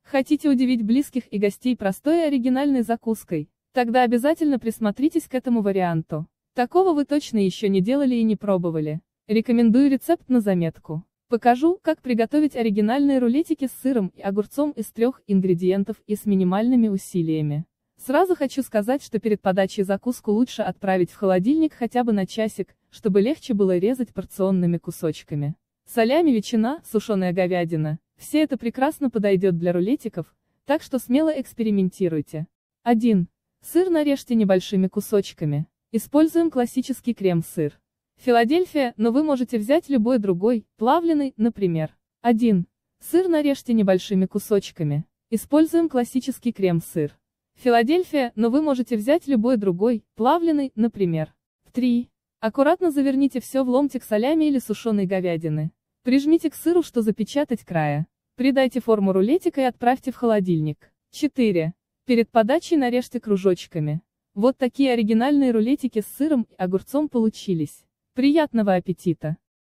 Хотите удивить близких и гостей простой и оригинальной закуской? Тогда обязательно присмотритесь к этому варианту. Такого вы точно еще не делали и не пробовали. Рекомендую рецепт на заметку. Покажу, как приготовить оригинальные рулетики с сыром и огурцом из 3 ингредиентов и с минимальными усилиями. Сразу хочу сказать, что перед подачей закуску лучше отправить в холодильник хотя бы на часик, чтобы легче было резать порционными кусочками. Салями, ветчина, сушеная говядина – все это прекрасно подойдет для рулетиков, так что смело экспериментируйте. 1. Сыр нарежьте небольшими кусочками. Используем классический крем-сыр Филадельфия, но вы можете взять любой другой, плавленый, например. 1. Сыр нарежьте небольшими кусочками. Используем классический крем-сыр Филадельфия, но вы можете взять любой другой, плавленый, например. 3. Аккуратно заверните все в ломтик салями или сушеной говядины. Прижмите к сыру, что запечатать края. Придайте форму рулетика и отправьте в холодильник. 4. Перед подачей нарежьте кружочками. Вот такие оригинальные рулетики с сыром и огурцом получились. Приятного аппетита!